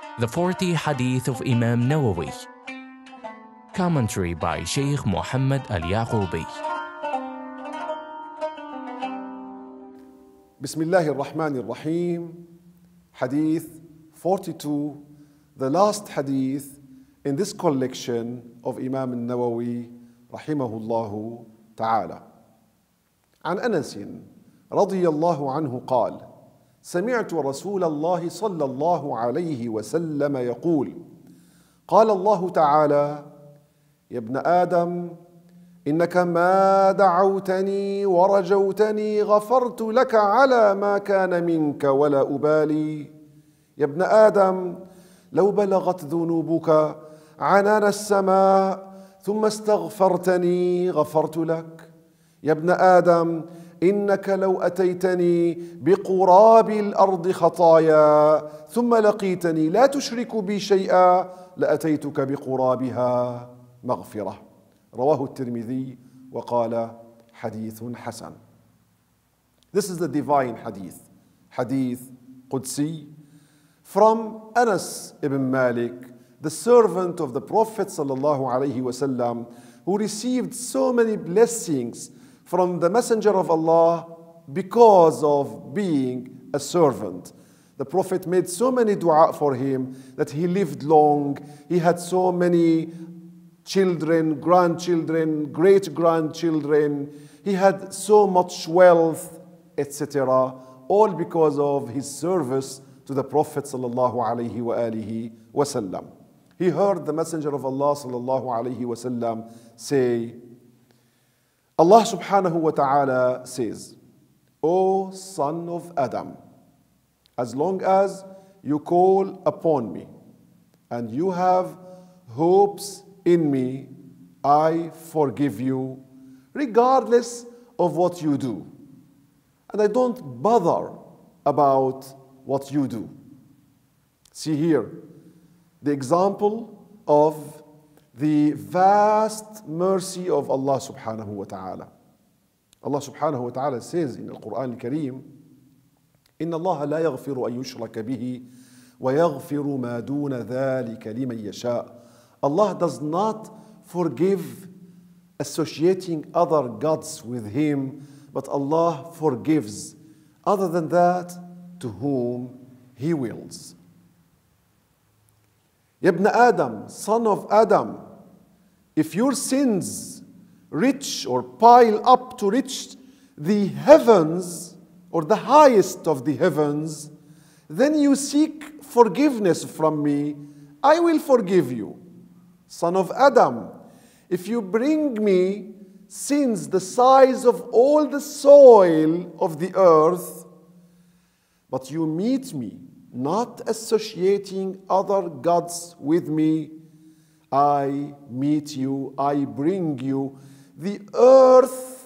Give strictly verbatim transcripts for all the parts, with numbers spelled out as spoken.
The forty Hadith of Imam Nawawi. Commentary by Sheikh Muhammad Al-Yaqubi. Bismillahir Rahmanir Rahim. Hadith forty-two, the last hadith in this collection of Imam Nawawi rahimahullahu ta'ala. عن أنس رضي الله عنه قال: سمعت رسول الله صلى الله عليه وسلم يقول: قال الله تعالى: يا ابن آدم إنك ما دعوتني ورجوتني غفرت لك على ما كان منك ولا أبالي. يا ابن آدم لو بلغت ذنوبك عنان السماء ثم استغفرتني غفرت لك. يا ابن آدم إنك لو أتيتني بقراب الأرض خطايا ثم لقيتني لا تشرك بي شيئا لأتيتك بقرابها مغفرة. رواه الترمذي وقال حديث حسن. This is the divine hadith, hadith Qudsi, from Anas ibn Malik, the servant of the Prophet sallallahu alaihi wasallam, who received so many blessings from the Messenger of Allah because of being a servant. The Prophet made so many dua for him that he lived long. He had so many children, grandchildren, great-grandchildren. He had so much wealth, et cetera, all because of his service to the Prophet sallallahu alaihi wa alihi wasallam. He heard the Messenger of Allah sallallahu alaihi wasallam say, Allah subhanahu wa ta'ala says, O son of Adam, as long as you call upon me and you have hopes in me, I forgive you regardless of what you do. And I don't bother about what you do. See here the example of the vast mercy of Allah subhanahu wa ta'ala. Allah subhanahu wa ta'ala says in the Quran al-Kareem, إن الله لا يغفر أن يشرك به ويغفر ما دون ذلك لمن يشاء. Allah does not forgive associating other gods with Him, but Allah forgives other than that to whom He wills. Ya ibn Adam, son of Adam, if your sins reach or pile up to reach the heavens or the highest of the heavens, then you seek forgiveness from me, I will forgive you. Son of Adam, if you bring me sins the size of all the soil of the earth, but you meet me not associating other gods with me, I meet you, I bring you the earth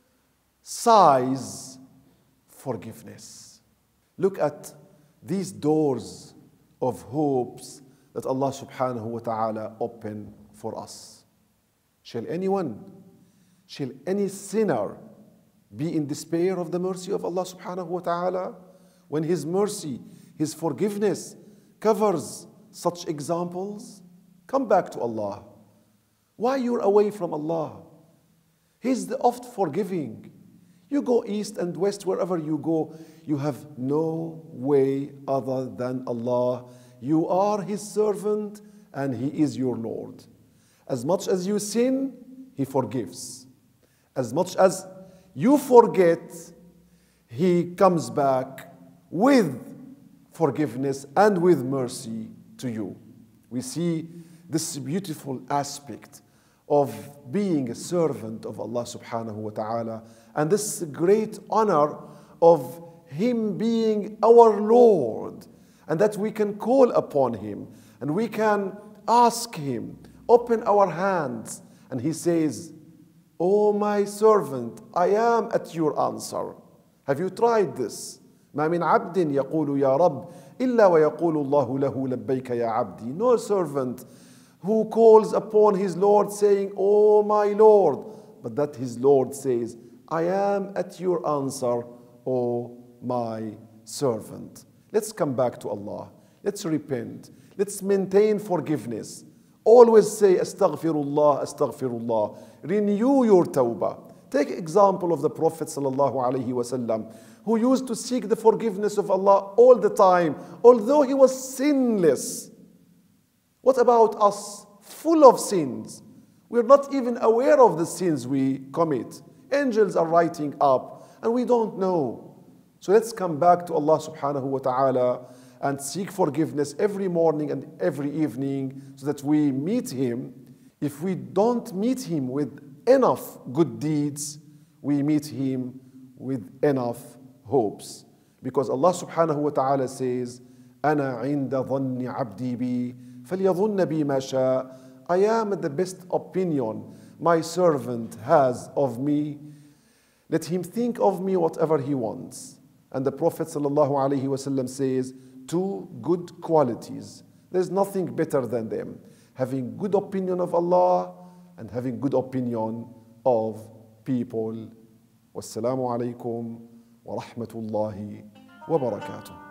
size forgiveness. Look at these doors of hopes that Allah subhanahu wa ta'ala open for us. Shall anyone, shall any sinner be in despair of the mercy of Allah subhanahu wa ta'ala when His mercy, His forgiveness covers such examples? Come back to Allah. Why you're away from Allah? He's the oft forgiving. You go east and west, wherever you go, you have no way other than Allah. You are His servant and He is your Lord. As much as you sin, He forgives. As much as you forget, He comes back with forgiveness and with mercy to you. We see this beautiful aspect of being a servant of Allah subhanahu wa ta'ala, and this great honor of Him being our Lord, and that we can call upon Him and we can ask Him, open our hands, and He says, "O my servant, I am at your answer." Have you tried this? ما من عبد يقول يا رب إلا ويقول الله له لبيك يا عبدي. No servant who calls upon his Lord saying, "Oh my Lord," but that his Lord says, "I am at your answer, O my servant." Let's come back to Allah. Let's repent. Let's maintain forgiveness. Always say, Astaghfirullah, Astaghfirullah. Renew your tawbah. Take example of the Prophet sallallahu alaihi wasallam, who used to seek the forgiveness of Allah all the time, although he was sinless. What about us, full of sins? We're not even aware of the sins we commit. Angels are writing up, and we don't know. So let's come back to Allah subhanahu wa ta'ala and seek forgiveness every morning and every evening so that we meet Him. If we don't meet Him with enough good deeds, we meet Him with enough hopes. Because Allah subhanahu wa ta'ala says, أَنَا عِنْدَ ظَنِّ عَبْدِي بِي فَلْيَظُنَّ بِي مَا شَاءَ. I am the best opinion my servant has of me. Let him think of me whatever he wants. And the Prophet sallallahu alaihi wasallam says, two good qualities. There's nothing better than them. Having good opinion of Allah and having good opinion of people. Wassalamu alaikum wa rahmatullahi wa barakatuh.